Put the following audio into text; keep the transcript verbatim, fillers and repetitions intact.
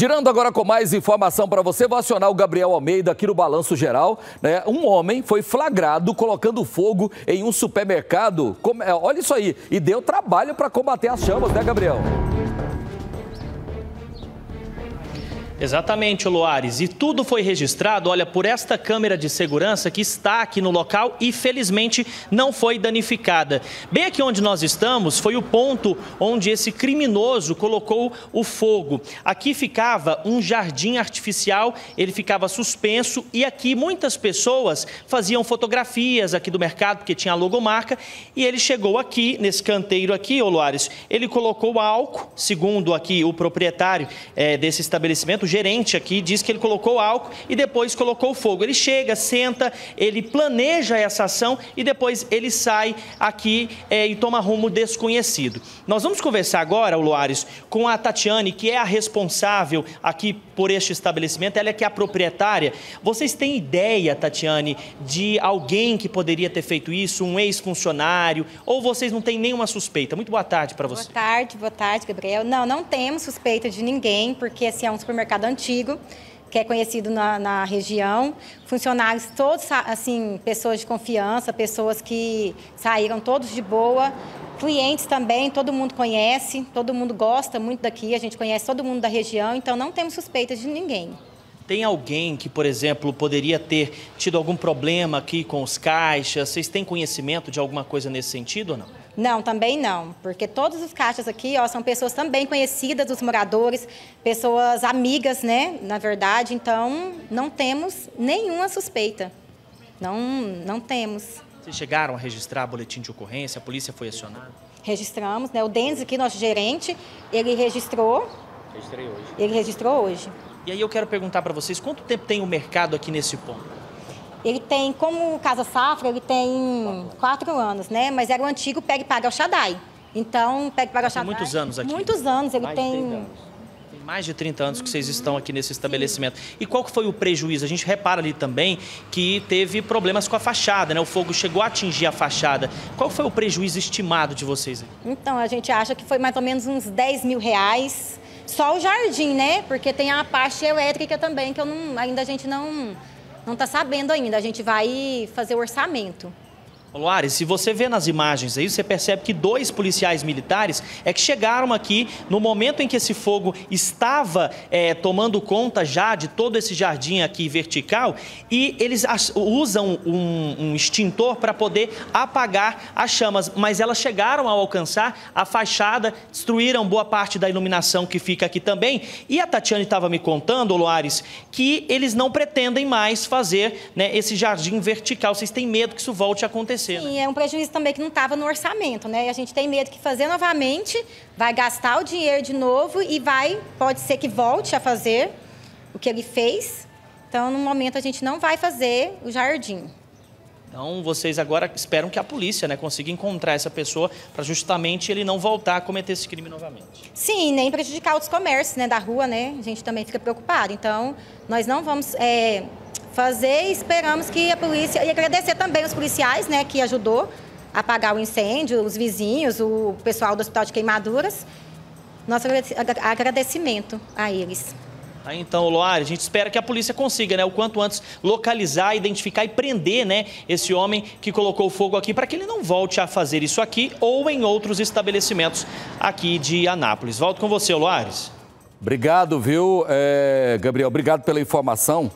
Girando agora com mais informação para você, vou acionar o Gabriel Almeida aqui no Balanço Geral. Né? Um homem foi flagrado colocando fogo em um supermercado. Olha isso aí, e deu trabalho para combater as chamas, né, Gabriel? Exatamente, Loares. E tudo foi registrado, olha, por esta câmera de segurança que está aqui no local e, felizmente, não foi danificada. Bem aqui onde nós estamos foi o ponto onde esse criminoso colocou o fogo. Aqui ficava um jardim artificial, ele ficava suspenso e aqui muitas pessoas faziam fotografias aqui do mercado, porque tinha a logomarca, e ele chegou aqui, nesse canteiro aqui, ô Loares, ele colocou álcool, segundo aqui o proprietário é, desse estabelecimento, o gerente aqui diz que ele colocou álcool e depois colocou fogo. Ele chega, senta, ele planeja essa ação e depois ele sai aqui é, e toma rumo desconhecido. Nós vamos conversar agora, Loares, com a Tatiane, que é a responsável aqui por este estabelecimento. Ela é que é a proprietária. Vocês têm ideia, Tatiane, de alguém que poderia ter feito isso, um ex-funcionário, ou vocês não têm nenhuma suspeita? Muito boa tarde para você. Boa tarde, boa tarde, Gabriel. Não, não temos suspeita de ninguém, porque assim, é um supermercado antigo, que é conhecido na, na região. Funcionários todos, assim, pessoas de confiança, pessoas que saíram todos de boa. Clientes também, todo mundo conhece, todo mundo gosta muito daqui, a gente conhece todo mundo da região, então não temos suspeitas de ninguém. Tem alguém que, por exemplo, poderia ter tido algum problema aqui com os caixas? Vocês têm conhecimento de alguma coisa nesse sentido ou não? Não, também não, porque todos os caixas aqui, ó, são pessoas também conhecidas dos moradores, pessoas amigas, né, na verdade, então não temos nenhuma suspeita, não, não temos. Vocês chegaram a registrar boletim de ocorrência, a polícia foi acionada? Registramos, né, o Denis aqui, nosso gerente, ele registrou. Registrei hoje. Ele registrou hoje. E aí eu quero perguntar para vocês, quanto tempo tem o mercado aqui nesse ponto? Ele tem, como Casa Safra, ele tem quatro anos, né? Mas era o antigo Pega e Paga El Shaddai. Então, Pega e Paga El Shaddai... Tem muitos anos aqui. Muitos anos, ele mais tem... De trinta anos. Tem mais de trinta anos que vocês estão aqui nesse estabelecimento. E qual que foi o prejuízo? A gente repara ali também que teve problemas com a fachada, né? O fogo chegou a atingir a fachada. Qual foi o prejuízo estimado de vocês? Então, a gente acha que foi mais ou menos uns dez mil reais. Só o jardim, né? Porque tem a parte elétrica também, que eu não, ainda a gente não... Não está sabendo ainda, a gente vai fazer o orçamento. Loares, se você vê nas imagens aí, você percebe que dois policiais militares é que chegaram aqui no momento em que esse fogo estava é, tomando conta já de todo esse jardim aqui vertical e eles usam um, um extintor para poder apagar as chamas, mas elas chegaram a alcançar a fachada, destruíram boa parte da iluminação que fica aqui também. E a Tatiane estava me contando, Loares, que eles não pretendem mais fazer, né, esse jardim vertical. Vocês têm medo que isso volte a acontecer? Sim, é um prejuízo também que não estava no orçamento, né? E a gente tem medo que fazer novamente, vai gastar o dinheiro de novo e vai, pode ser que volte a fazer o que ele fez. Então, no momento, a gente não vai fazer o jardim. Então, vocês agora esperam que a polícia, né, consiga encontrar essa pessoa para justamente ele não voltar a cometer esse crime novamente. Sim, nem prejudicar outros comércios, né, da rua, né? A gente também fica preocupado. Então, nós não vamos... É... fazer e esperamos que a polícia... E agradecer também os policiais, né, que ajudou a apagar o incêndio, os vizinhos, o pessoal do Hospital de Queimaduras. Nosso agradecimento a eles. Aí, então, Loares, a gente espera que a polícia consiga, né, o quanto antes localizar, identificar e prender, né, esse homem que colocou fogo aqui para que ele não volte a fazer isso aqui ou em outros estabelecimentos aqui de Anápolis. Volto com você, Loares. Obrigado, viu, é, Gabriel? Obrigado pela informação.